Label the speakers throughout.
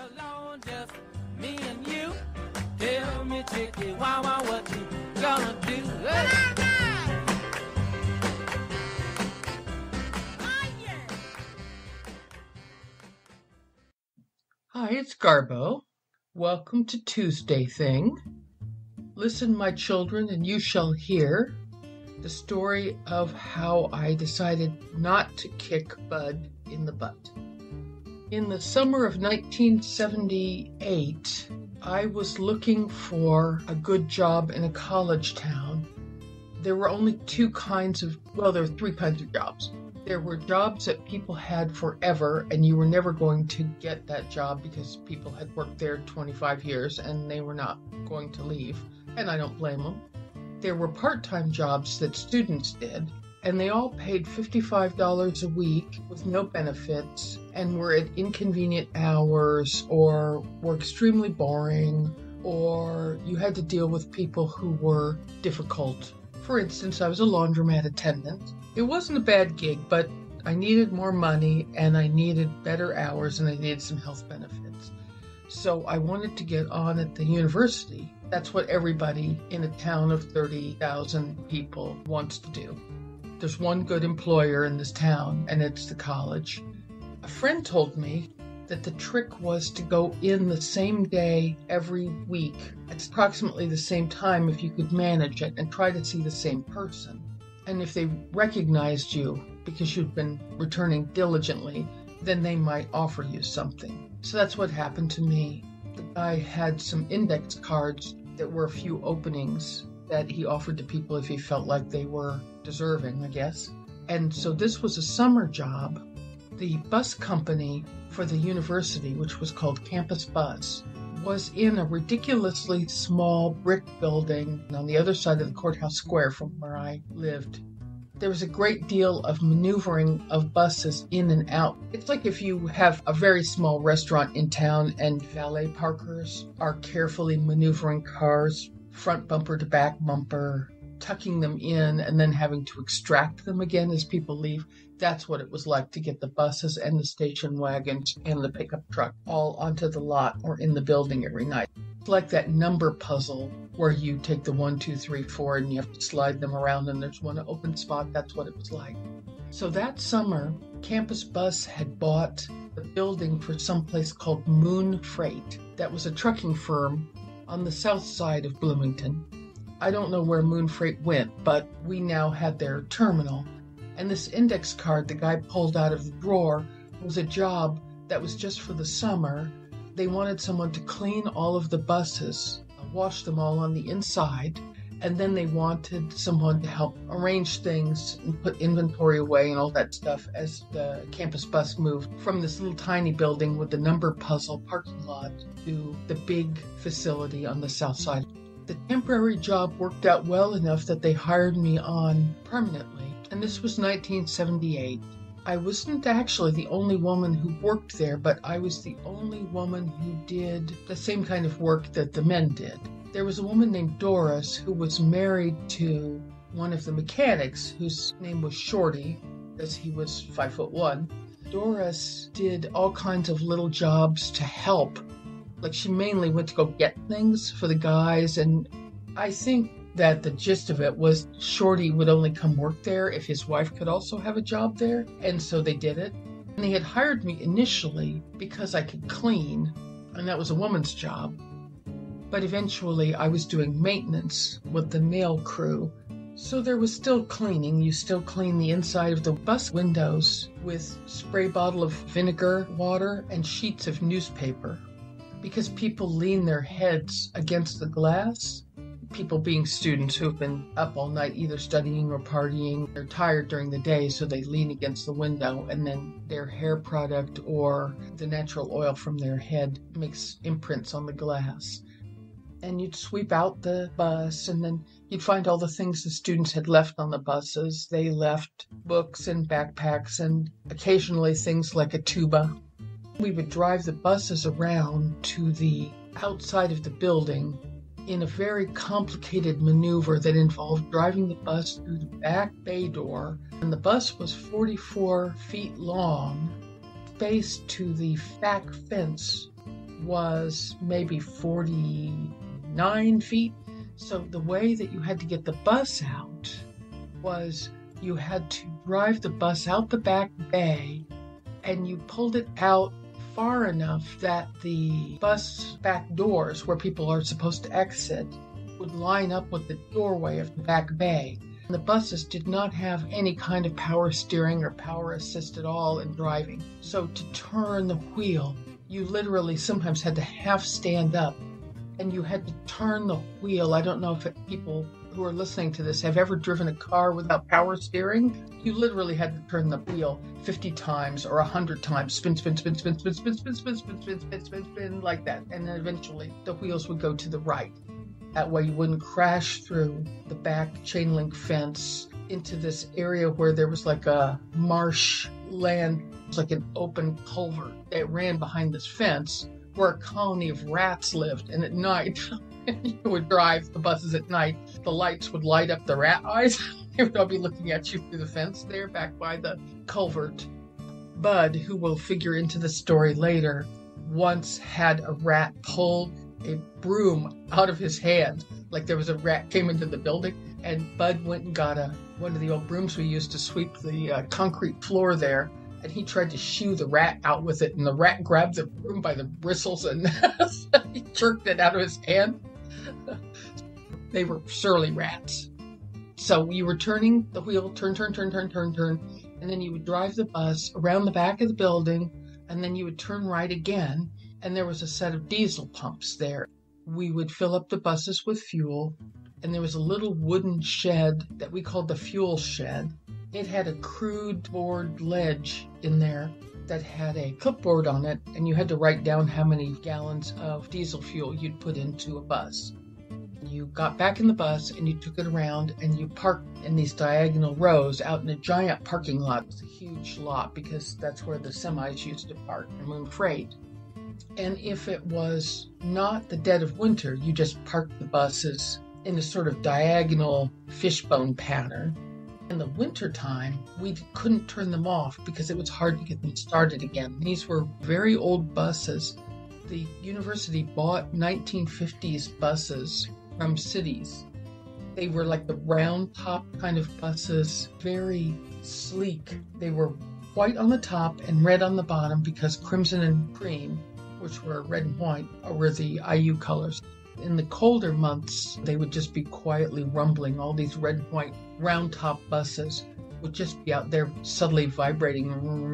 Speaker 1: alone, just me and you. Tell me, chicky, wow, what you gonna do? Hey.
Speaker 2: Hi, it's Garbo. Welcome to Tuesday Thing. Listen, my children, and you shall hear the story of how I decided not to kick Bud in the butt. In the summer of 1978, I was looking for a good job in a college town. There were only there were three kinds of jobs. There were jobs that people had forever, and you were never going to get that job because people had worked there 25 years and they were not going to leave, and I don't blame them. There were part-time jobs that students did, and they all paid $55 a week with no benefits and were at inconvenient hours or were extremely boring, or you had to deal with people who were difficult. For instance, I was a laundromat attendant. It wasn't a bad gig, but I needed more money and I needed better hours and I needed some health benefits. So I wanted to get on at the university. That's what everybody in a town of 30,000 people wants to do. There's one good employer in this town, and it's the college. A friend told me that the trick was to go in the same day every week at approximately the same time if you could manage it and try to see the same person. And if they recognized you because you'd been returning diligently, then they might offer you something. So that's what happened to me. The guy had some index cards that were a few openings that he offered to people if he felt like they were deserving, I guess. And so this was a summer job. The bus company for the university, which was called Campus Bus, was in a ridiculously small brick building on the other side of the courthouse square from where I lived. There was a great deal of maneuvering of buses in and out. It's like if you have a very small restaurant in town and valet parkers are carefully maneuvering cars, front bumper to back bumper, tucking them in and then having to extract them again as people leave. That's what it was like to get the buses and the station wagons and the pickup truck all onto the lot or in the building every night. It's like that number puzzle where you take the 1, 2, 3, 4 and you have to slide them around and there's one open spot. That's what it was like. So that summer, Campus Bus had bought the building for some place called Moon Freight. That was a trucking firm on the south side of Bloomington. I don't know where Moon Freight went, but we now had their terminal. And this index card the guy pulled out of the drawer was a job that was just for the summer. They wanted someone to clean all of the buses, wash them all on the inside, and then they wanted someone to help arrange things and put inventory away and all that stuff as the Campus Bus moved from this little tiny building with the number puzzle parking lot to the big facility on the south side. The temporary job worked out well enough that they hired me on permanently, and this was 1978. I wasn't actually the only woman who worked there, but I was the only woman who did the same kind of work that the men did. There was a woman named Doris who was married to one of the mechanics whose name was Shorty, because he was 5'1". Doris did all kinds of little jobs to help. Like she mainly went to go get things for the guys, and I think that the gist of it was Shorty would only come work there if his wife could also have a job there, and so they did it. And they had hired me initially because I could clean, and that was a woman's job. But eventually I was doing maintenance with the male crew, so there was still cleaning. You still clean the inside of the bus windows with spray bottle of vinegar water and sheets of newspaper. Because people lean their heads against the glass, people being students who've been up all night either studying or partying, they're tired during the day, so they lean against the window, and then their hair product or the natural oil from their head makes imprints on the glass. And you'd sweep out the bus, and then you'd find all the things the students had left on the buses. They left books and backpacks and occasionally things like a tuba. We would drive the buses around to the outside of the building in a very complicated maneuver that involved driving the bus through the back bay door. And the bus was 44 feet long, faced to the back fence was maybe 49 feet. So the way that you had to get the bus out was you had to drive the bus out the back bay, and you pulled it out far enough that the bus back doors, where people are supposed to exit, would line up with the doorway of the back bay. The buses did not have any kind of power steering or power assist at all in driving. So to turn the wheel, you literally sometimes had to half stand up, and you had to turn the wheel. I don't know if people who are listening to this have ever driven a car without power steering. You literally had to turn the wheel 50 times or 100 times. Spin, spin, spin, spin, spin, spin, spin, spin, spin, spin, spin, spin, spin, like that. And then eventually the wheels would go to the right. That way you wouldn't crash through the back chain link fence into this area where there was like a marsh land. It was like an open culvert that ran behind this fence where a colony of rats lived. And at night, you would drive the buses at night. The lights would light up the rat eyes. They would all be looking at you through the fence there back by the culvert. Bud, who will figure into the story later, once had a rat pull a broom out of his hand. Like there was a rat came into the building, and Bud went and got one of the old brooms we used to sweep the concrete floor there, and he tried to shoo the rat out with it, and the rat grabbed the broom by the bristles and he jerked it out of his hand. They were surly rats. So you were turning the wheel, turn, and then you would drive the bus around the back of the building, and then you would turn right again, and there was a set of diesel pumps there. We would fill up the buses with fuel, and there was a little wooden shed that we called the fuel shed. It had a crude board ledge in there that had a clipboard on it, and you had to write down how many gallons of diesel fuel you'd put into a bus. You got back in the bus and you took it around, and you parked in these diagonal rows out in a giant parking lot. It was a huge lot because that's where the semis used to park and move freight. And if it was not the dead of winter, you just parked the buses in a sort of diagonal fishbone pattern. In the wintertime, we couldn't turn them off because it was hard to get them started again. These were very old buses. The university bought 1950s buses from cities. They were like the round top kind of buses, very sleek. They were white on the top and red on the bottom because crimson and cream, which were red and white, were the IU colors. In the colder months, they would just be quietly rumbling. All these red and white round top buses would just be out there subtly vibrating,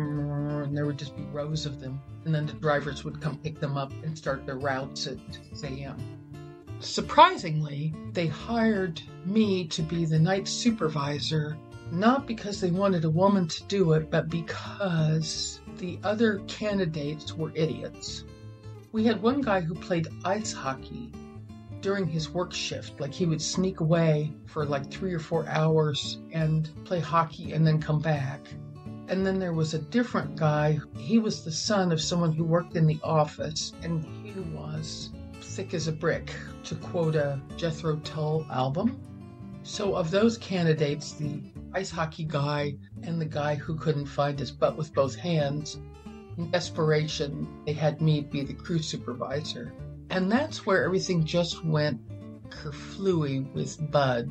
Speaker 2: and there would just be rows of them. And then the drivers would come pick them up and start their routes at 6 a.m. Surprisingly, they hired me to be the night supervisor, not because they wanted a woman to do it, but because the other candidates were idiots. We had one guy who played ice hockey during his work shift. Like he would sneak away for like 3 or 4 hours and play hockey and then come back. And then there was a different guy. He was the son of someone who worked in the office, and he was thick as a brick, to quote a Jethro Tull album. So of those candidates, the ice hockey guy and the guy who couldn't find his butt with both hands, in desperation, they had me be the crew supervisor. And that's where everything just went kerflooey with Bud.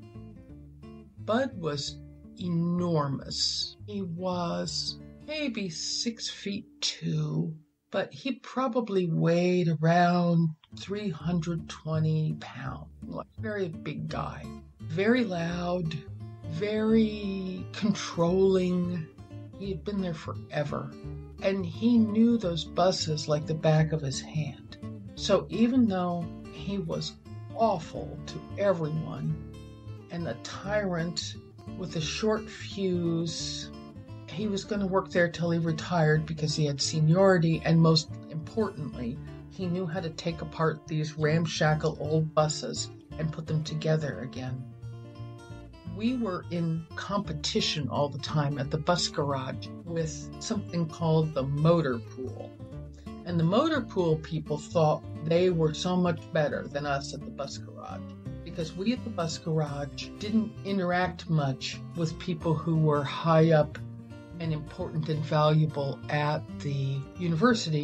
Speaker 2: Bud was enormous. He was maybe 6'2", but he probably weighed around 320 pounds. Like a very big guy. Very loud, very controlling. He had been there forever. And he knew those buses like the back of his hand. So even though he was awful to everyone and a tyrant with a short fuse, he was going to work there till he retired because he had seniority, and most importantly, he knew how to take apart these ramshackle old buses and put them together again. We were in competition all the time at the bus garage with something called the motor pool. And the motor pool people thought they were so much better than us at the bus garage, because we at the bus garage didn't interact much with people who were high up and important and valuable at the university.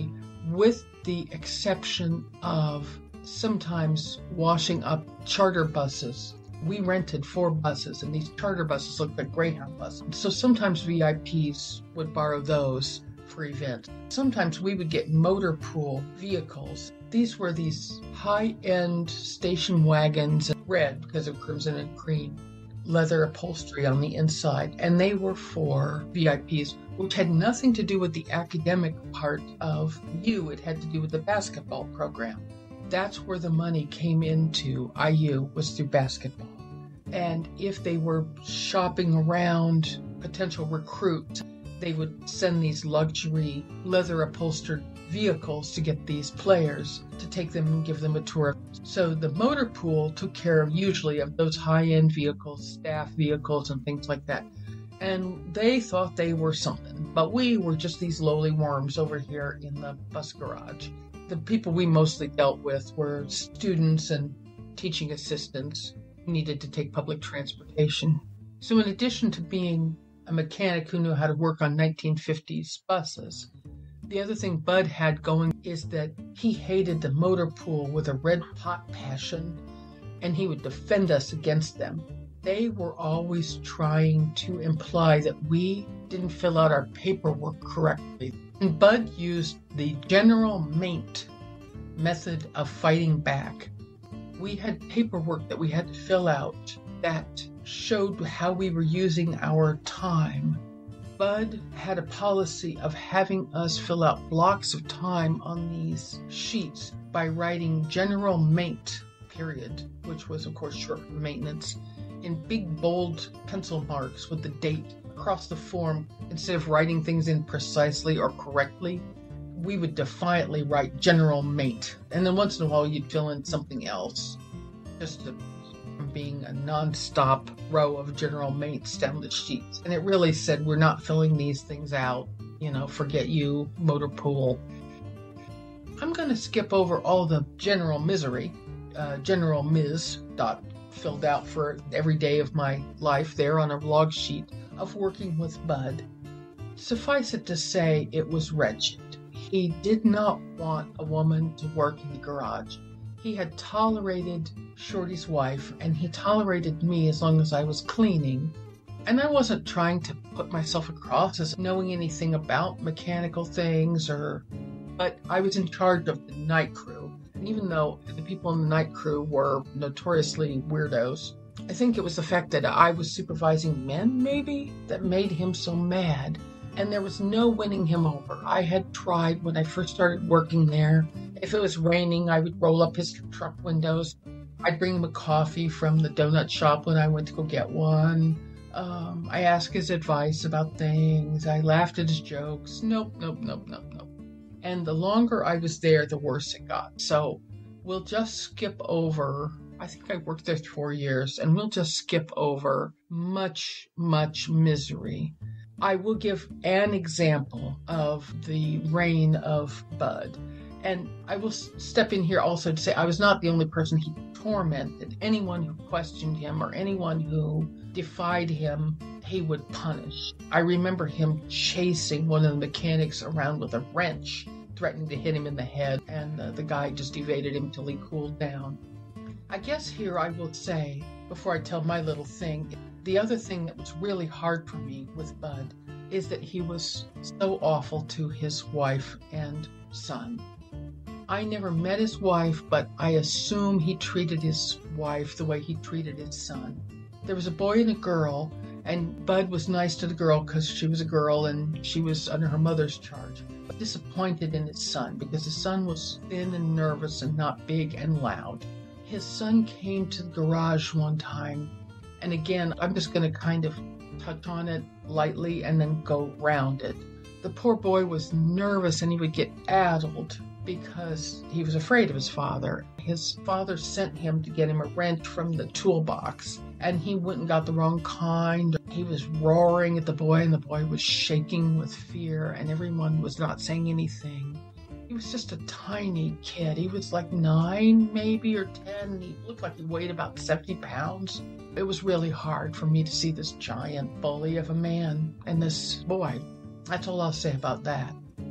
Speaker 2: with the exception of sometimes washing up charter buses. We rented 4 buses, and these charter buses looked like Greyhound buses. So sometimes VIPs would borrow those for events. Sometimes we would get motor pool vehicles. These were these high-end station wagons, red because of crimson and cream, leather upholstery on the inside, and they were for VIPs, which had nothing to do with the academic part of IU. It had to do with the basketball program. That's where the money came into IU, was through basketball. And if they were shopping around potential recruits, they would send these luxury leather upholstered vehicles to get these players to take them and give them a tour. So the motor pool took care usually of those high-end vehicles, staff vehicles and things like that. And they thought they were something, but we were just these lowly worms over here in the bus garage. The people we mostly dealt with were students and teaching assistants who needed to take public transportation. So in addition to being a mechanic who knew how to work on 1950s buses, the other thing Bud had going is that he hated the motor pool with a red-hot passion, and he would defend us against them. They were always trying to imply that we didn't fill out our paperwork correctly. And Bud used the general maint method of fighting back. We had paperwork that we had to fill out that showed how we were using our time. Bud had a policy of having us fill out blocks of time on these sheets by writing general maint, period, which was of course short for maintenance, in big bold pencil marks with the date across the form. Instead of writing things in precisely or correctly, we would defiantly write general maint. And then once in a while you'd fill in something else, just from being a non-stop row of general maints down the sheets. And it really said, we're not filling these things out, forget you, motor pool. I'm going to skip over all the general misery, general Ms. filled out for every day of my life there on a log sheet of working with Bud. Suffice it to say, it was wretched. He did not want a woman to work in the garage. He had tolerated Shorty's wife, and he tolerated me as long as I was cleaning. And I wasn't trying to put myself across as knowing anything about mechanical things, but I was in charge of the night crew. And even though the people in the night crew were notoriously weirdos, I think it was the fact that I was supervising men, maybe, that made him so mad. And there was no winning him over. I had tried when I first started working there. If it was raining, I would roll up his truck windows. I'd bring him a coffee from the donut shop when I went to go get one. I asked his advice about things. I laughed at his jokes. Nope. And the longer I was there, the worse it got. So we'll just skip over. I think I worked there 4 years, and we'll just skip over much, much misery. I will give an example of the reign of Bud. And I will step in here also to say I was not the only person he tormented. Anyone who questioned him or anyone who defied him, he would punish. I remember him chasing one of the mechanics around with a wrench, threatening to hit him in the head, and the guy just evaded him till he cooled down. I guess here I will say, before I tell my little thing, the other thing that was really hard for me with Bud is that he was so awful to his wife and son. I never met his wife, but I assume he treated his wife the way he treated his son. There was a boy and a girl, and Bud was nice to the girl because she was a girl and she was under her mother's charge, but disappointed in his son because his son was thin and nervous and not big and loud. His son came to the garage one time, and again, I'm just going to kind of touch on it lightly and then go round it. The poor boy was nervous and he would get addled because he was afraid of his father. His father sent him to get him a wrench from the toolbox, and he went and got the wrong kind. He was roaring at the boy, and the boy was shaking with fear, and everyone was not saying anything. He was just a tiny kid. He was like 9 maybe or 10. He looked like he weighed about 70 pounds. It was really hard for me to see this giant bully of a man and this boy. That's all I'll say about that.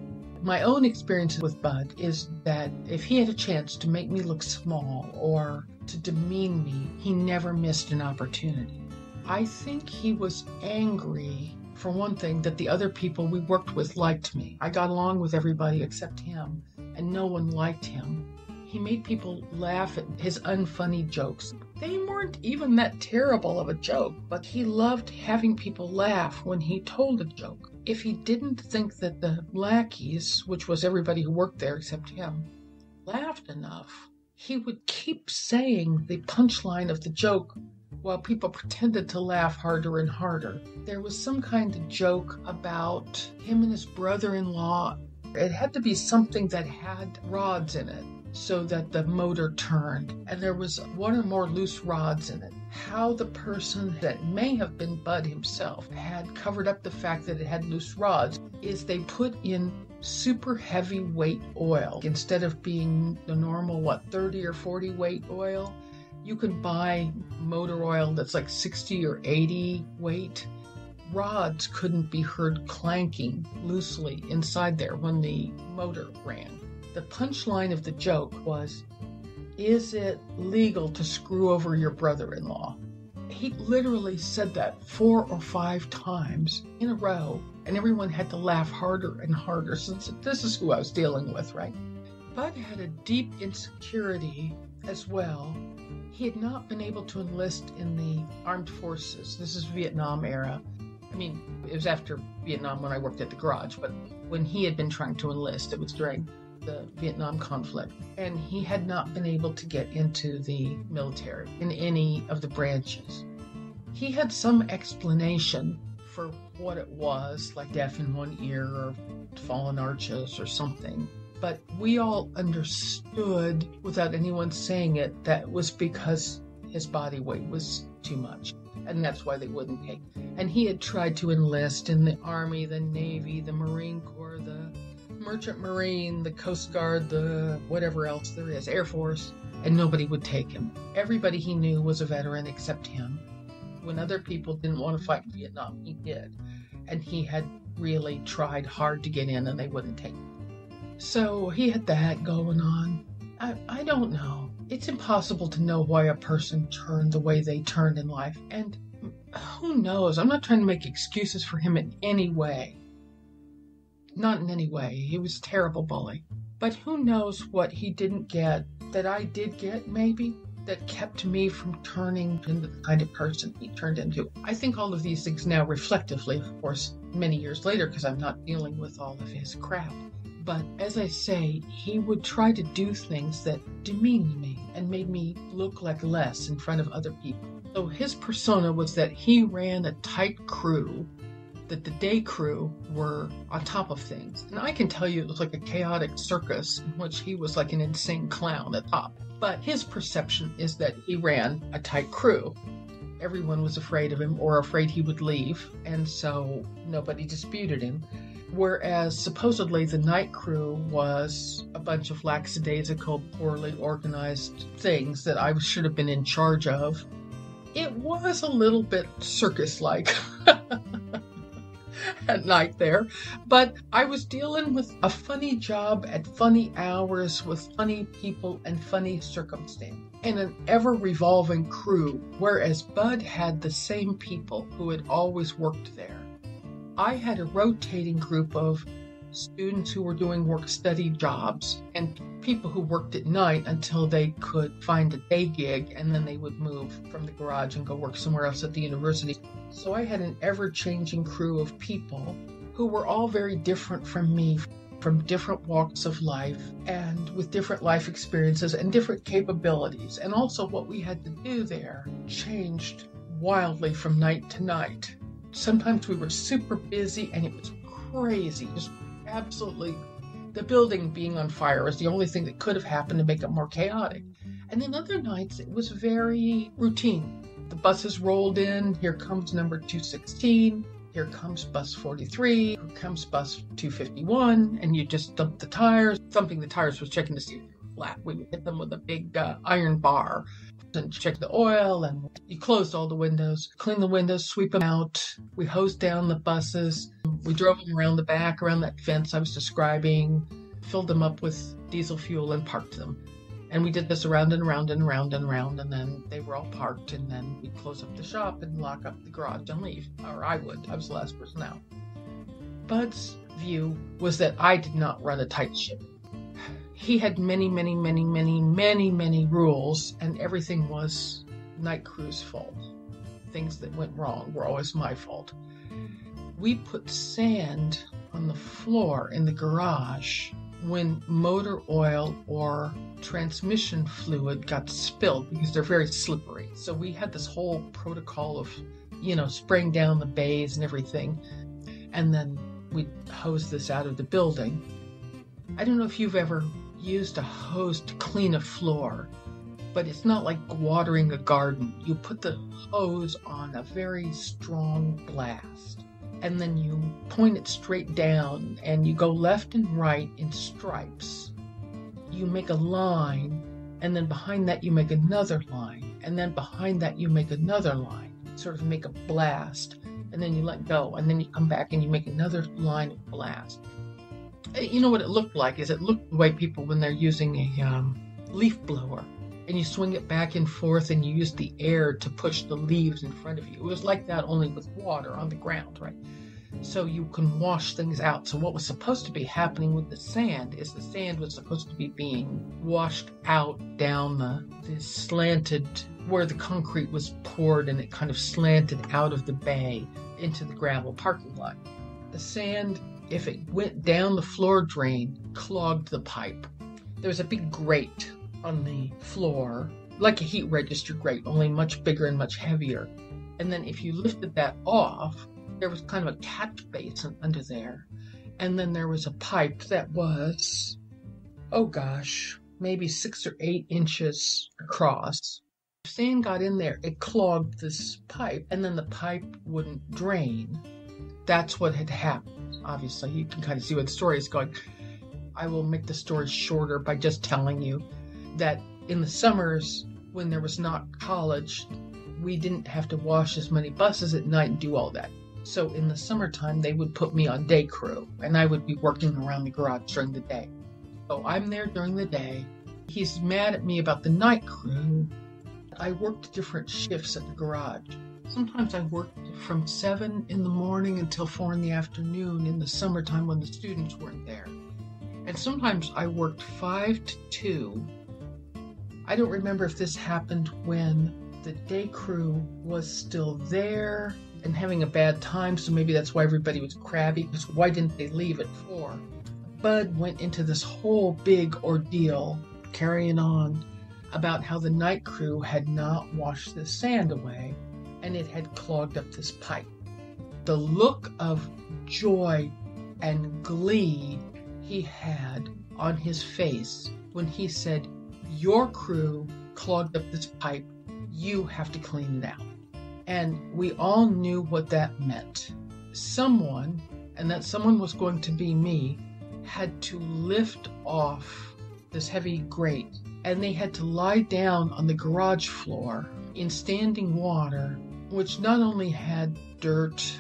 Speaker 2: My own experience with Bud is that if he had a chance to make me look small or to demean me, he never missed an opportunity. I think he was angry, for one thing, that the other people we worked with liked me. I got along with everybody except him, and no one liked him. He made people laugh at his unfunny jokes. They weren't even that terrible of a joke, but he loved having people laugh when he told a joke. If he didn't think that the lackeys, which was everybody who worked there except him, laughed enough, he would keep saying the punchline of the joke while people pretended to laugh harder and harder. There was some kind of joke about him and his brother-in-law. It had to be something that had rods in it so that the motor turned, and there was one or more loose rods in it. How the person that may have been Bud himself had covered up the fact that it had loose rods is they put in super heavyweight oil. Instead of being the normal, 30 or 40 weight oil, you can buy motor oil that's like 60 or 80 weight. Rods couldn't be heard clanking loosely inside there when the motor ran. The punchline of the joke was, "Is it legal to screw over your brother-in-law?" He literally said that 4 or 5 times in a row, and everyone had to laugh harder and harder, since this is who I was dealing with, right? Bud had a deep insecurity as well. He had not been able to enlist in the armed forces. This is Vietnam era. I mean, it was after Vietnam when I worked at the garage, but when he had been trying to enlist, it was during the Vietnam conflict, and he had not been able to get into the military in any of the branches. He had some explanation for what it was, like deaf in one ear or fallen arches or something, but we all understood without anyone saying it that it was because his body weight was too much, and that's why they wouldn't take. And he had tried to enlist in the Army, the Navy, the Marine Corps, the Merchant Marine, the Coast Guard, the whatever else there is, Air Force, and nobody would take him. Everybody he knew was a veteran except him. When other people didn't want to fight in Vietnam, he did. And he had really tried hard to get in, and they wouldn't take him. So he had that going on. I don't know. It's impossible to know why a person turned the way they turned in life. And who knows? I'm not trying to make excuses for him in any way. Not in any way. He was a terrible bully. But who knows what he didn't get that I did get, maybe, that kept me from turning into the kind of person he turned into. I think all of these things now reflectively, of course, many years later, because I'm not dealing with all of his crap. But as I say, he would try to do things that demeaned me and made me look like less in front of other people. So his persona was that he ran a tight crew, that the day crew were on top of things. And I can tell you it was like a chaotic circus in which he was like an insane clown at top. But his perception is that he ran a tight crew. Everyone was afraid of him or afraid he would leave, and so nobody disputed him. Whereas supposedly the night crew was a bunch of lackadaisical, poorly organized things that I should have been in charge of. It was a little bit circus-like at night there, but I was dealing with a funny job at funny hours with funny people and funny circumstance, and an ever-revolving crew, whereas Bud had the same people who had always worked there. I had a rotating group of students who were doing work-study jobs and people who worked at night until they could find a day gig, and then they would move from the garage and go work somewhere else at the university. So I had an ever-changing crew of people who were all very different from me, from different walks of life and with different life experiences and different capabilities. And also what we had to do there changed wildly from night to night. Sometimes we were super busy and it was crazy, just absolutely. The building being on fire was the only thing that could have happened to make it more chaotic. And then other nights it was very routine. The buses rolled in, here comes number 216, here comes bus 43, here comes bus 251, and you just dump the tires. Thumping the tires was checking to see if you were flat. We would hit them with a big iron bar and check the oil, and you closed all the windows, clean the windows, sweep them out. We hosed down the buses. We drove them around the back, around that fence I was describing, filled them up with diesel fuel and parked them. And we did this around and around and around and around, and then they were all parked, and then we'd close up the shop and lock up the garage and leave. Or I would. I was the last person out. Bud's view was that I did not run a tight ship. He had many rules, and everything was night crew's fault. Things that went wrong were always my fault. We put sand on the floor in the garage when motor oil or transmission fluid got spilled, because they're very slippery. So we had this whole protocol of, spraying down the bays and everything. And then we'd hose this out of the building. I don't know if you've ever used a hose to clean a floor, but it's not like watering a garden. You put the hose on a very strong blast, and then you point it straight down, and you go left and right in stripes. You make a line, and then behind that you make another line, and then behind that you make another line, sort of make a blast, and then you let go, and then you come back and you make another line of blast. You know what it looked like is it looked the way people when they're using a leaf blower, and you swing it back and forth and you use the air to push the leaves in front of you. It was like that, only with water on the ground, right? So you can wash things out. So what was supposed to be happening with the sand is the sand was supposed to be being washed out down this slanted, where the concrete was poured, and it kind of slanted out of the bay into the gravel parking lot. The sand, if it went down the floor drain, clogged the pipe. There was a big grate on the floor, like a heat register grate, only much bigger and much heavier. And then if you lifted that off, there was kind of a catch basin under there. And then there was a pipe that was, maybe 6 or 8 inches across. If sand got in there, it clogged this pipe, and then the pipe wouldn't drain. That's what had happened. Obviously, you can kind of see where the story is going. I will make the story shorter by just telling you that in the summers, when there was not college, we didn't have to wash as many buses at night and do all that. So in the summertime, they would put me on day crew, and I would be working around the garage during the day. So I'm there during the day. He's mad at me about the night crew. I worked different shifts at the garage. Sometimes I worked from 7 in the morning until 4 in the afternoon in the summertime when the students weren't there. And sometimes I worked 5 to 2. I don't remember if this happened when the day crew was still there and having a bad time, so maybe that's why everybody was crabby, because why didn't they leave at 4? Bud went into this whole big ordeal, carrying on, about how the night crew had not washed the sand away, and it had clogged up this pipe. The look of joy and glee he had on his face when he said, "Your crew clogged up this pipe, you have to clean it out." And we all knew what that meant. Someone, and that someone was going to be me, had to lift off this heavy grate, and they had to lie down on the garage floor in standing water, which not only had dirt,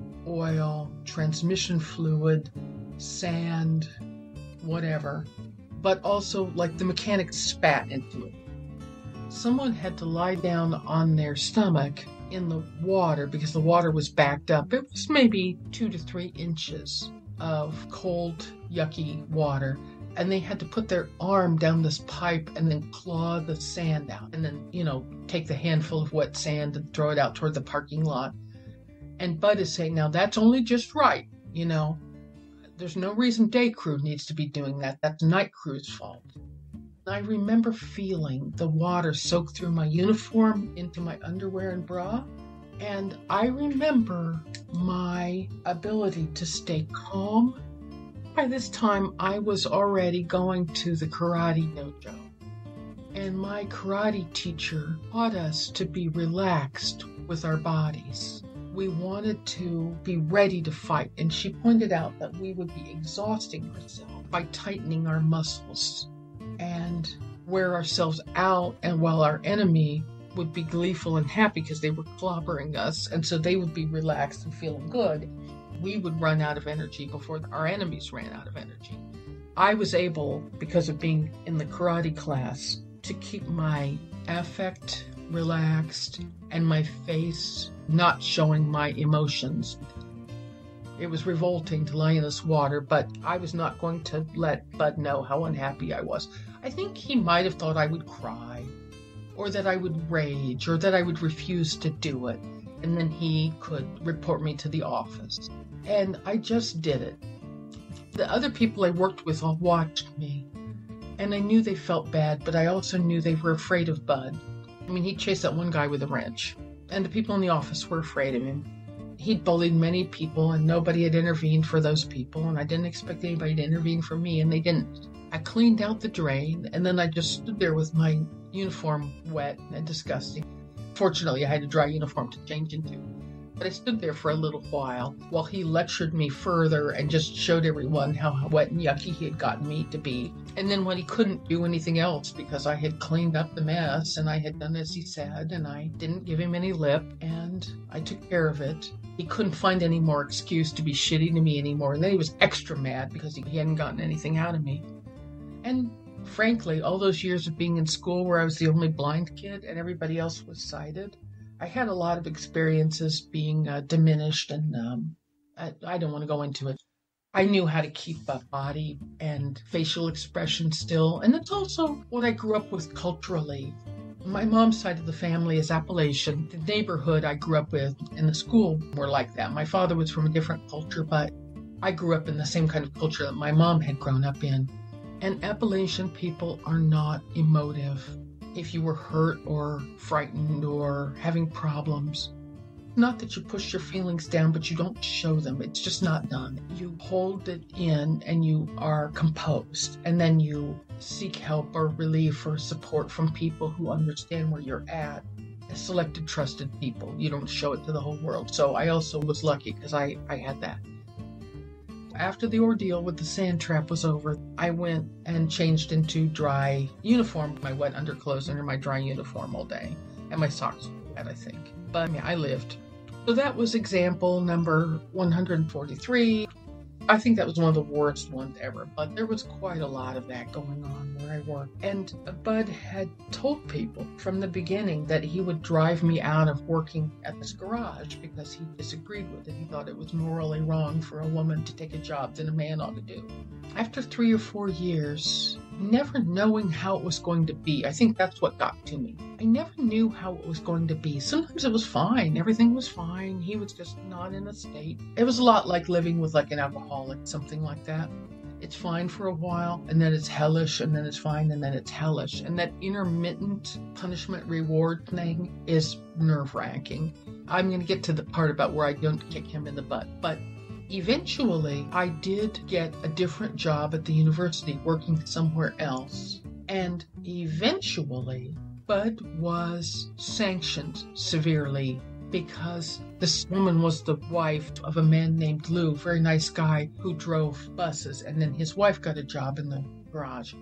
Speaker 2: oil, transmission fluid, sand, whatever, but also like the mechanic spat into it. Someone had to lie down on their stomach in the water because the water was backed up. It was maybe 2 to 3 inches of cold, yucky water. And they had to put their arm down this pipe and then claw the sand out. And then, take the handful of wet sand and throw it out toward the parking lot. And Bud is saying, now that's only just right. There's no reason day crew needs to be doing that. That's night crew's fault. I remember feeling the water soak through my uniform into my underwear and bra. And I remember my ability to stay calm. By this time, I was already going to the karate dojo. And my karate teacher taught us to be relaxed with our bodies. We wanted to be ready to fight. And she pointed out that we would be exhausting ourselves by tightening our muscles. And and wear ourselves out, and while our enemy would be gleeful and happy because they were clobbering us, and so they would be relaxed and feeling good, we would run out of energy before our enemies ran out of energy. I was able, because of being in the karate class, to keep my affect relaxed and my face not showing my emotions. It was revolting to lie in this water, but I was not going to let Bud know how unhappy I was. I think he might have thought I would cry, or that I would rage, or that I would refuse to do it, and then he could report me to the office. And I just did it. The other people I worked with all watched me, and I knew they felt bad, but I also knew they were afraid of Bud. I mean, he'd chase that one guy with a wrench, and the people in the office were afraid of him. He'd bullied many people, and nobody had intervened for those people, and I didn't expect anybody to intervene for me, and they didn't. I cleaned out the drain, and then I just stood there with my uniform wet and disgusting. Fortunately, I had a dry uniform to change into. But I stood there for a little while he lectured me further and just showed everyone how wet and yucky he had gotten me to be. And then when he couldn't do anything else because I had cleaned up the mess and I had done as he said, and I didn't give him any lip, and I took care of it, he couldn't find any more excuse to be shitty to me anymore. And then he was extra mad because he hadn't gotten anything out of me. And frankly, all those years of being in school where I was the only blind kid and everybody else was sighted, I had a lot of experiences being diminished, and I don't want to go into it. I knew how to keep a body and facial expression still, and it's also what I grew up with culturally. My mom's side of the family is Appalachian. The neighborhood I grew up with and the school were like that. My father was from a different culture, but I grew up in the same kind of culture that my mom had grown up in. And Appalachian people are not emotive. If you were hurt or frightened or having problems, not that you push your feelings down, but you don't show them. It's just not done. You hold it in and you are composed, and then you seek help or relief or support from people who understand where you're at. Selected, trusted people. You don't show it to the whole world. So I also was lucky because I had that. After the ordeal with the sand trap was over, I went and changed into dry uniform, my wet underclothes under my dry uniform all day. And my socks were wet, I think. But I lived. So that was example number 143. I think that was one of the worst ones ever, but there was quite a lot of that going on where I worked. And Bud had told people from the beginning that he would drive me out of working at this garage because he disagreed with it. He thought it was morally wrong for a woman to take a job that a man ought to do. After 3 or 4 years, never knowing how it was going to be, I think that's what got to me. I never knew how it was going to be. Sometimes it was fine. Everything was fine. He was just not in a state. It was a lot like living with like an alcoholic, something like that. It's fine for a while, and then it's hellish, and then it's fine, and then it's hellish. And that intermittent punishment reward thing is nerve-wracking. I'm going to get to the part about where I don't kick him in the butt, but eventually, I did get a different job at the university working somewhere else. And eventually, Bud was sanctioned severely because this woman was the wife of a man named Lou, very nice guy who drove buses. And then his wife got a job in the garage.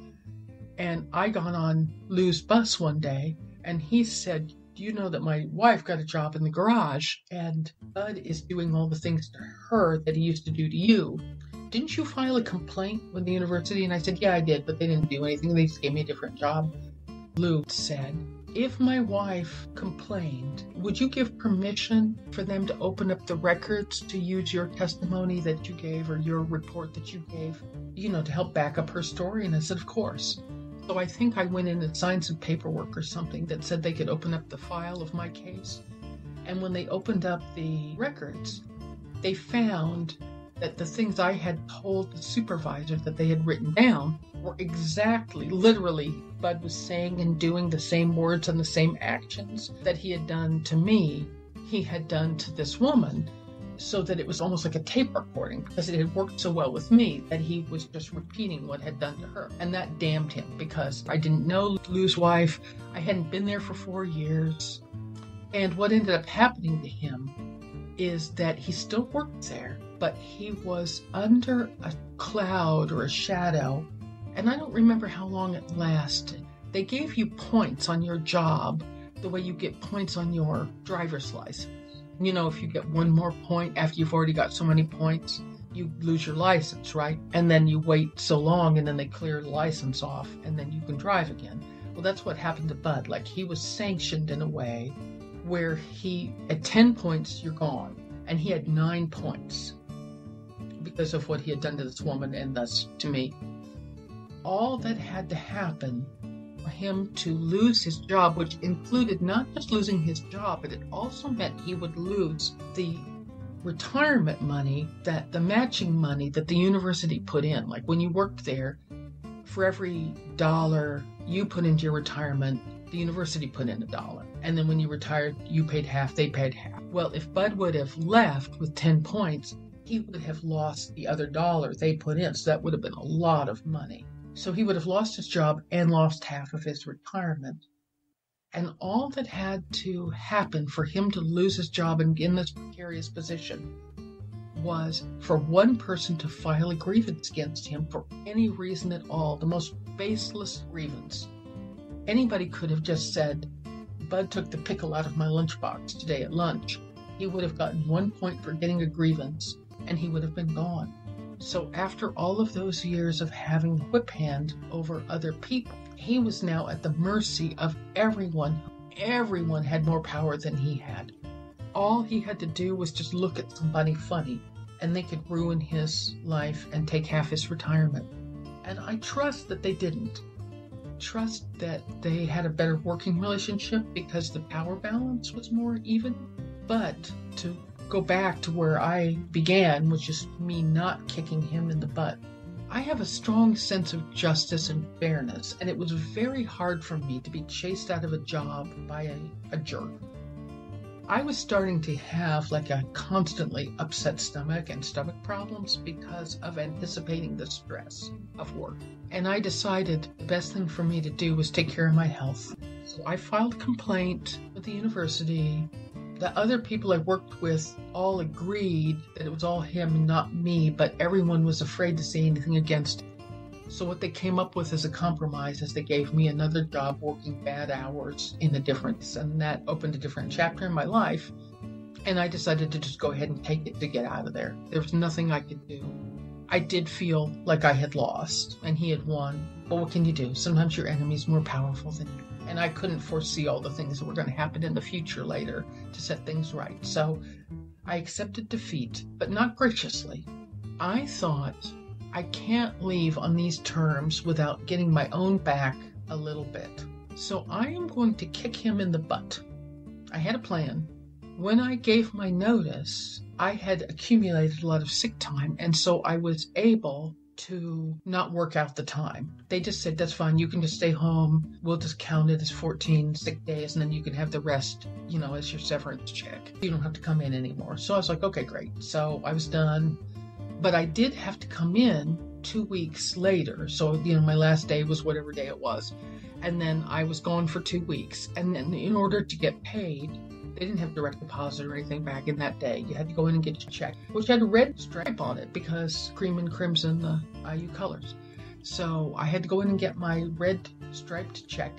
Speaker 2: And I got on Lou's bus one day, and he said, "Do you know that my wife got a job in the garage, and Bud is doing all the things to her that he used to do to you? Didn't you file a complaint with the university?" And I said, "Yeah, I did, but they didn't do anything. They just gave me a different job." Lou said, "If my wife complained, would you give permission for them to open up the records to use your testimony that you gave or your report that you gave, to help back up her story?" And I said, "Of course." So I think I went in and signed some paperwork or something that said they could open up the file of my case. And when they opened up the records, they found that the things I had told the supervisor that they had written down were exactly, literally, Bud was saying and doing the same words and the same actions that he had done to me, he had done to this woman, so that it was almost like a tape recording because it had worked so well with me that he was just repeating what had done to her. And that damned him because I didn't know Lou's wife. I hadn't been there for 4 years. And what ended up happening to him is that he still worked there, but he was under a cloud or a shadow, And I don't remember how long it lasted. They gave you points on your job the way you get points on your driver's license. You know, if you get one more point after you've already got so many points, you lose your license, right? And then you wait so long and then they clear the license off and then you can drive again. Well, that's what happened to Bud. Like, he was sanctioned in a way where he, at 10 points, you're gone. And he had 9 points because of what he had done to this woman and thus to me. All that had to happen for him to lose his job, which included not just losing his job, but it also meant he would lose the retirement money, that the matching money that the university put in. Like, when you worked there, for every $1 you put into your retirement, the university put in $1. And then when you retired, you paid half, they paid half. Well, if Bud would have left with 10 points, he would have lost the other $1 they put in. So that would have been a lot of money. So he would have lost his job and lost half of his retirement. And all that had to happen for him to lose his job and get in this precarious position was for one person to file a grievance against him for any reason at all, the most baseless grievance. Anybody could have just said, Bud took the pickle out of my lunchbox today at lunch. He would have gotten 1 point for getting a grievance, and he would have been gone. So after all of those years of having the whip hand over other people, he was now at the mercy of everyone. Everyone had more power than he had. All he had to do was just look at somebody funny, and they could ruin his life and take half his retirement. And I trust that they didn't. Trust that they had a better working relationship because the power balance was more even. But to go back to where I began, which is me not kicking him in the butt, I have a strong sense of justice and fairness, and it was very hard for me to be chased out of a job by a jerk. I was starting to have like a constantly upset stomach and stomach problems because of anticipating the stress of work. And I decided the best thing for me to do was take care of my health. So I filed a complaint with the university. The other people I worked with all agreed that it was all him and not me, but everyone was afraid to say anything against it. So what they came up with as a compromise is they gave me another job working bad hours in the difference, and that opened a different chapter in my life. And I decided to just go ahead and take it to get out of there. There was nothing I could do. I did feel like I had lost and he had won. But what can you do? Sometimes your enemy's more powerful than you. And I couldn't foresee all the things that were going to happen in the future later to set things right. So I accepted defeat, but not graciously. I thought, I can't leave on these terms without getting my own back a little bit. So I am going to kick him in the butt. I had a plan. When I gave my notice, I had accumulated a lot of sick time, and so I was able to not work out the time. They just said, that's fine, you can just stay home. We'll just count it as 14 sick days, and then you can have the rest, as your severance check. You don't have to come in anymore. So I was like, okay, great. So I was done. But I did have to come in 2 weeks later. So, my last day was whatever day it was. And then I was gone for 2 weeks. And then in order to get paid, they didn't have direct deposit or anything back in that day. You had to go in and get your check, which had a red stripe on it because cream and crimson, the IU colors. So I had to go in and get my red striped check.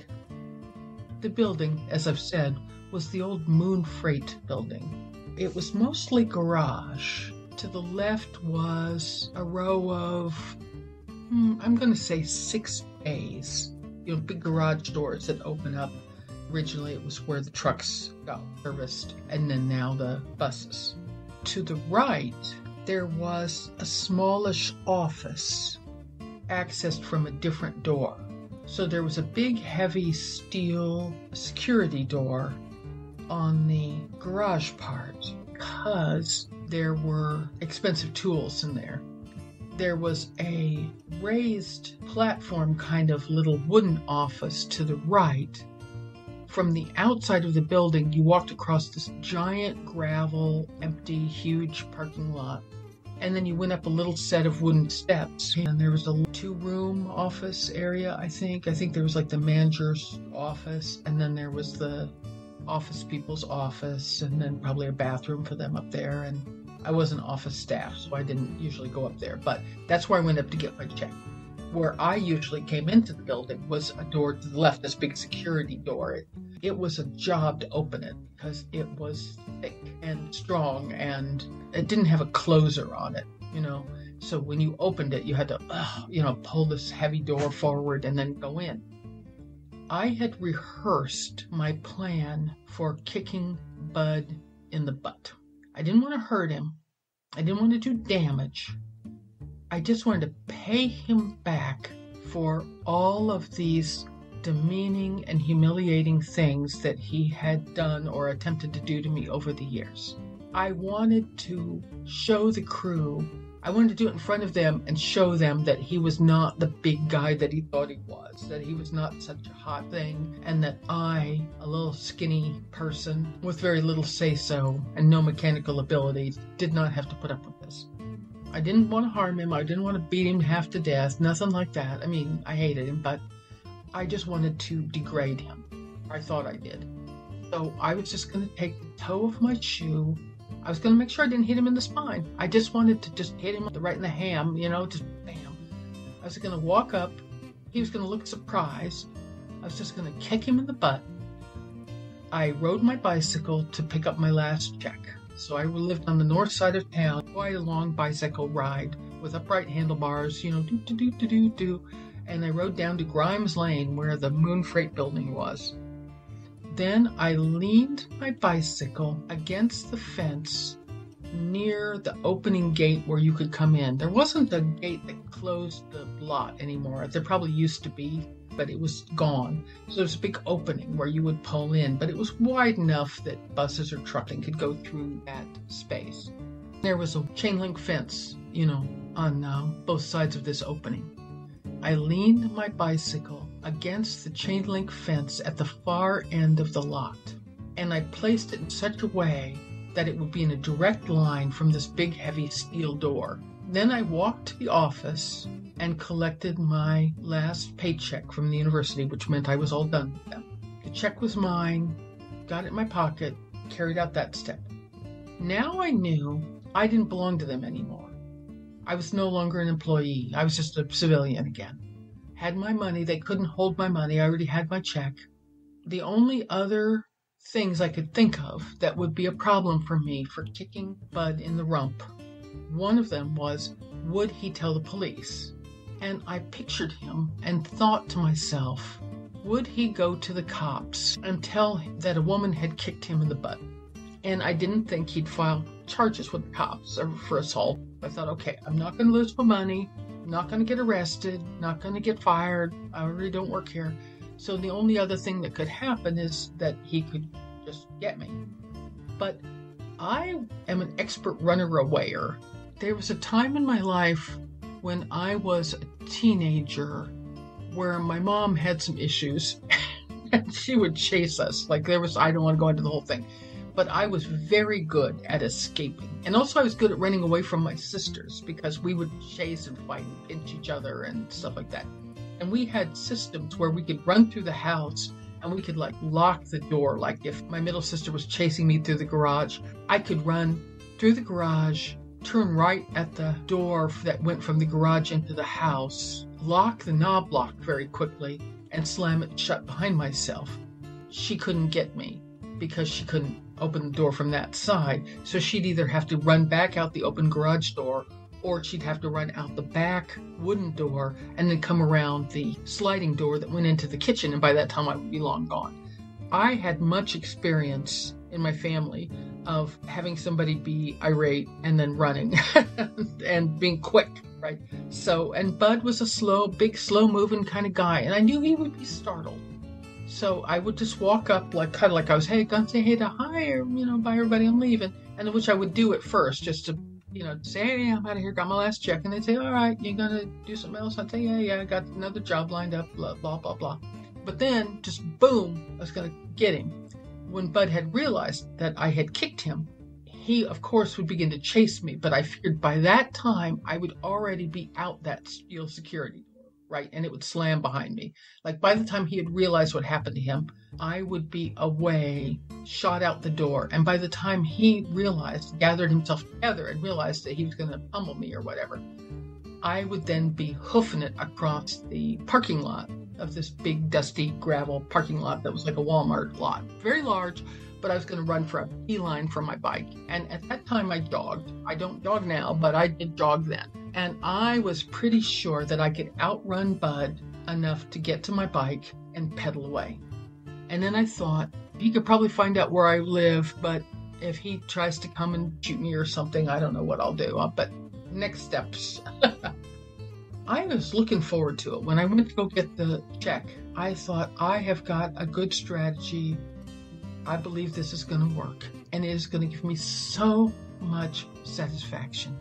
Speaker 2: The building, as I've said, was the old Moon Freight building. It was mostly garage. To the left was a row of, I'm going to say 6 bays, big garage doors that open up. Originally, it was where the trucks got serviced, and then now the buses. To the right, there was a smallish office accessed from a different door. So there was a big, heavy steel security door on the garage part because there were expensive tools in there. There was a raised platform kind of little wooden office to the right. From the outside of the building, you walked across this giant gravel, empty, huge parking lot. And then you went up a little set of wooden steps. And there was a 2-room office area, I think. I think there was like the manager's office. And then there was the office people's office. And then probably a bathroom for them up there. And I wasn't office staff, so I didn't usually go up there. But that's where I went up to get my check. where I usually came into the building was a door to the left, this big security door. It was a job to open it because it was thick and strong and it didn't have a closer on it, So when you opened it, you had to, pull this heavy door forward and then go in. I had rehearsed my plan for kicking Bud in the butt. I didn't want to hurt him. I didn't want to do damage. I just wanted to pay him back for all of these demeaning and humiliating things that he had done or attempted to do to me over the years. I wanted to show the crew, I wanted to do it in front of them and show them that he was not the big guy that he thought he was, that he was not such a hot thing, and that I, a little skinny person with very little say-so and no mechanical abilities, did not have to put up with this. I didn't want to harm him. I didn't want to beat him half to death. Nothing like that. I mean, I hated him, but I just wanted to degrade him. I thought I did. So I was just going to take the toe of my shoe. I was going to make sure I didn't hit him in the spine. I just wanted to just hit him right in the ham, just bam. I was going to walk up. He was going to look surprised. I was just going to kick him in the butt. I rode my bicycle to pick up my last check. So I lived on the north side of town, quite a long bicycle ride with upright handlebars, do. And I rode down to Grimes Lane where the Moon Freight building was. Then I leaned my bicycle against the fence near the opening gate where you could come in. There wasn't a gate that closed the lot anymore. There probably used to be, but it was gone. So there was a big opening where you would pull in, but it was wide enough that buses or trucking could go through that space. There was a chain link fence, on both sides of this opening. I leaned my bicycle against the chain link fence at the far end of the lot, and I placed it in such a way that it would be in a direct line from this big heavy steel door. Then I walked to the office and collected my last paycheck from the university, which meant I was all done with them. The check was mine, got it in my pocket, carried out that step. Now I knew I didn't belong to them anymore. I was no longer an employee. I was just a civilian again. Had my money. They couldn't hold my money. I already had my check. The only other things I could think of that would be a problem for me for kicking Bud in the rump, one of them was, would he tell the police? And I pictured him and thought to myself, would he go to the cops and tell that a woman had kicked him in the butt? And I didn't think he'd file charges with the cops for assault. I thought, okay, I'm not going to lose my money. I'm not going to get arrested. Not going to get fired. I already don't work here. So the only other thing that could happen is that he could just get me. But I am an expert runner-awayer. There was a time in my life when I was a teenager where my mom had some issues and she would chase us. I don't want to go into the whole thing, but I was very good at escaping. And also I was good at running away from my sisters because we would chase and fight and pinch each other and stuff like that. And we had systems where we could run through the house and we could lock the door. Like if my middle sister was chasing me through the garage, I could run through the garage, turn right at the door that went from the garage into the house, lock the knob lock very quickly, and slam it shut behind myself. She couldn't get me because she couldn't open the door from that side. So she'd either have to run back out the open garage door or she'd have to run out the back wooden door and then come around the sliding door that went into the kitchen. And by that time I would be long gone. I had much experience in my family of having somebody be irate and then running and being quick, right? So, and Bud was a slow moving kind of guy. And I knew he would be startled. So I would just walk up kind of like I was, hey, gonna say hey to hi, or, bye everybody, I'm leaving. And which I would do at first just to, say, hey, I'm out of here, got my last check. And they'd say, all right, you gonna do something else? I'd say, yeah, I got another job lined up, blah, blah, blah, blah. But then just boom, I was gonna get him. When Bud had realized that I had kicked him, he, of course, would begin to chase me. But I figured by that time, I would already be out that steel security door, right? And it would slam behind me. By the time he had realized what happened to him, I would be away, shot out the door. And by the time he gathered himself together and realized that he was going to pummel me or whatever, I would then be hoofing it across the parking lot of this big, dusty gravel parking lot that was like a Walmart lot. Very large, but I was going to run for a beeline from my bike. And at that time, I jogged. I don't jog now, but I did jog then. And I was pretty sure that I could outrun Bud enough to get to my bike and pedal away. And then I thought, he could probably find out where I live, but if he tries to come and shoot me or something, I don't know what I'll do. But next steps. I was looking forward to it. When I went to go get the check, I thought, I have got a good strategy. I believe this is going to work. And it is going to give me so much satisfaction.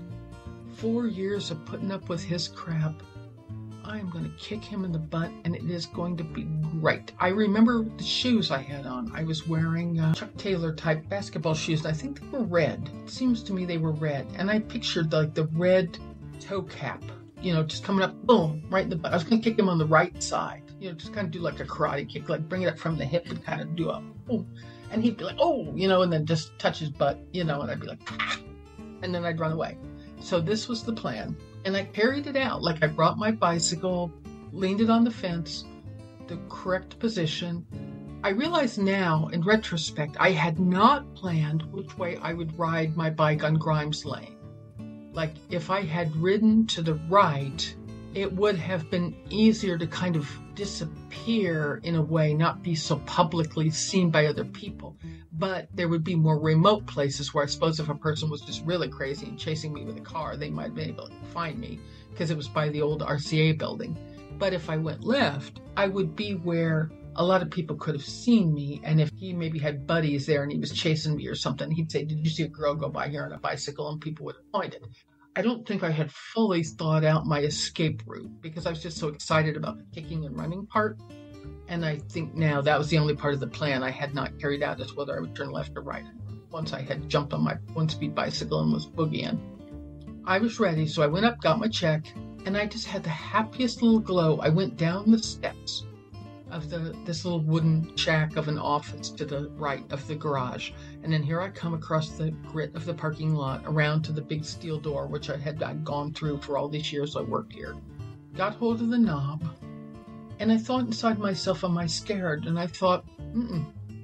Speaker 2: 4 years of putting up with his crap. I am going to kick him in the butt, and it is going to be great. I remember the shoes I had on. I was wearing Chuck Taylor type basketball shoes. I think they were red. It seems to me they were red. And I pictured like the red toe cap, just coming up, boom, right in the butt. I was going to kick him on the right side, just kind of do like a karate kick, like bring it up from the hip and kind of do a boom. And he'd be like, oh, and then just touch his butt, and I'd be like, ah, and then I'd run away. So this was the plan. And I carried it out. Like I brought my bicycle, leaned it on the fence, the correct position. I realize now, in retrospect, I had not planned which way I would ride my bike on Grimes Lane. Like if I had ridden to the right, it would have been easier to kind of disappear in a way, not be so publicly seen by other people. But there would be more remote places where I suppose if a person was just really crazy and chasing me with a car, they might be able to find me because it was by the old RCA building. But if I went left, I would be where a lot of people could have seen me. And if he maybe had buddies there and he was chasing me or something, he'd say, did you see a girl go by here on a bicycle? And people would have pointed. I don't think I had fully thought out my escape route because I was just so excited about the kicking and running part. And I think now that was the only part of the plan I had not carried out as whether I would turn left or right. Once I had jumped on my one-speed bicycle and was boogieing. I was ready, so I went up, got my check, and I just had the happiest little glow. I went down the steps of this little wooden shack of an office to the right of the garage. And then here I come across the grit of the parking lot around to the big steel door, which I'd gone through for all these years I worked here. Got hold of the knob. And I thought inside myself, am I scared? And I thought, no,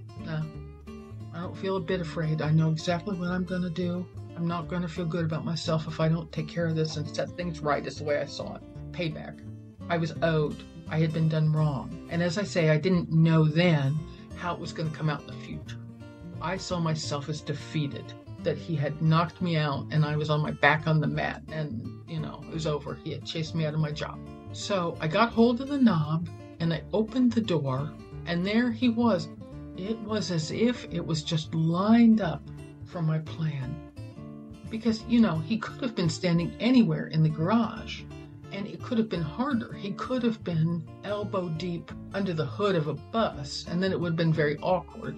Speaker 2: I don't feel a bit afraid. I know exactly what I'm going to do. I'm not going to feel good about myself if I don't take care of this and set things right, is the way I saw it. Payback. I was owed. I had been done wrong. And as I say, I didn't know then how it was going to come out in the future. I saw myself as defeated, that he had knocked me out and I was on my back on the mat and, it was over. He had chased me out of my job. So I got hold of the knob and I opened the door and there he was. It was as if it was just lined up for my plan. Because, he could have been standing anywhere in the garage and it could have been harder. He could have been elbow deep under the hood of a bus and then it would have been very awkward.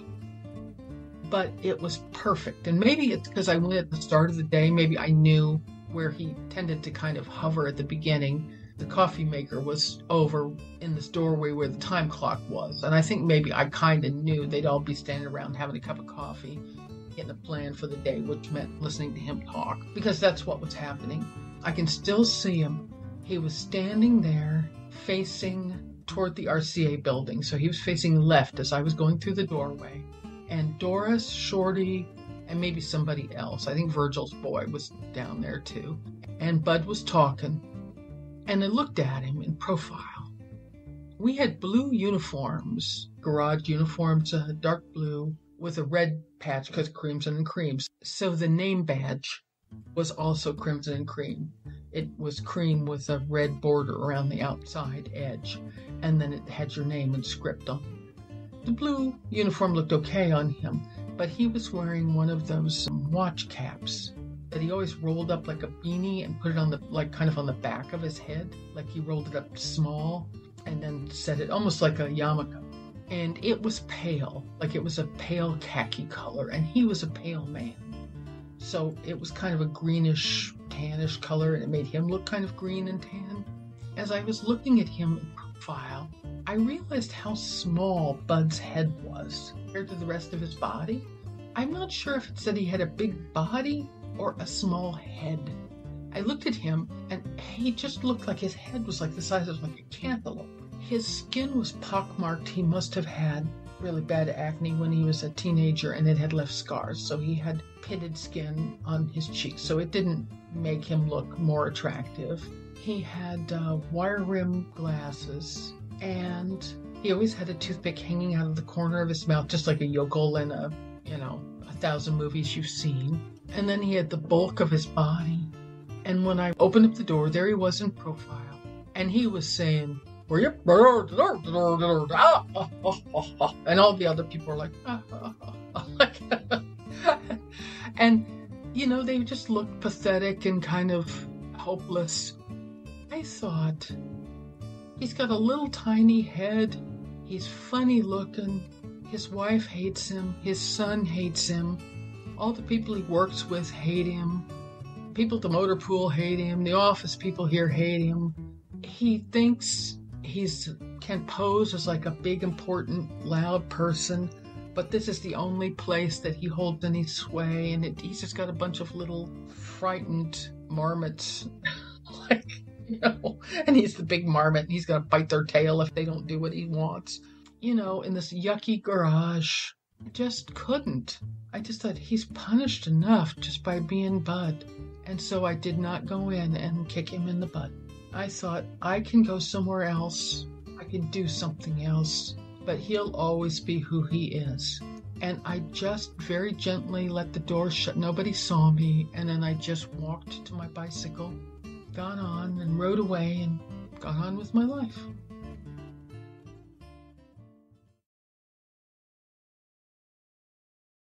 Speaker 2: But it was perfect. And maybe it's because I went at the start of the day. Maybe I knew where he tended to kind of hover at the beginning. The coffee maker was over in this doorway where the time clock was. And I think maybe I kind of knew they'd all be standing around having a cup of coffee, getting a plan for the day, which meant listening to him talk, because that's what was happening. I can still see him. He was standing there facing toward the RCA building. So he was facing left as I was going through the doorway. And Doris, Shorty, and maybe somebody else, I think Virgil's boy was down there too. And Bud was talking. And I looked at him in profile. We had blue uniforms, garage uniforms, dark blue, with a red patch because Crimson and Creams. So the name badge was also Crimson and Cream. It was cream with a red border around the outside edge. And then it had your name in script on it. The blue uniform looked okay on him, but he was wearing one of those watch caps that he always rolled up like a beanie and put it on kind of on the back of his head. Like he rolled it up small and then set it almost like a yarmulke. And it was pale, like it was a pale khaki color, and he was a pale man. So it was kind of a greenish, tannish color, and it made him look kind of green and tan. As I was looking at him in profile, I realized how small Bud's head was compared to the rest of his body. I'm not sure if it said he had a big body or a small head. I looked at him, and he just looked like his head was like the size of like a cantaloupe. His skin was pockmarked. He must have had really bad acne when he was a teenager, and it had left scars. So he had pitted skin on his cheeks, so it didn't make him look more attractive. He had wire rim glasses, and he always had a toothpick hanging out of the corner of his mouth, just like a yokel in a 1,000 movies you've seen. And then he had the bulk of his body. And when I opened up the door, there he was in profile. And he was saying, and all the other people were like, and, they just looked pathetic and kind of hopeless. I thought, he's got a little tiny head. He's funny looking. His wife hates him. His son hates him. All the people he works with hate him. People at the motor pool hate him. The office people here hate him. He thinks can pose as like a big, important, loud person, but this is the only place that he holds any sway, and he's just got a bunch of little frightened marmots, and he's the big marmot, and he's gonna bite their tail if they don't do what he wants. In this yucky garage. I just couldn't. I just thought, he's punished enough just by being Bud. And so I did not go in and kick him in the butt. I thought, I can go somewhere else. I can do something else. But he'll always be who he is. And I just very gently let the door shut. Nobody saw me. And then I just walked to my bicycle, got on and rode away and got on with my life.